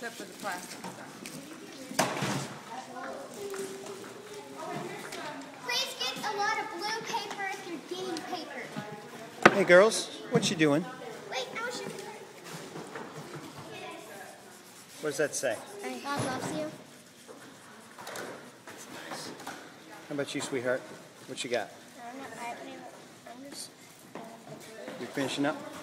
except for the plastic stuff. Please get a lot of blue paper if you're getting paper. Hey girls, what you doing? Wait, I was just... What does that say? God loves you. How about you, sweetheart? What you got? I'm just... You finishing up?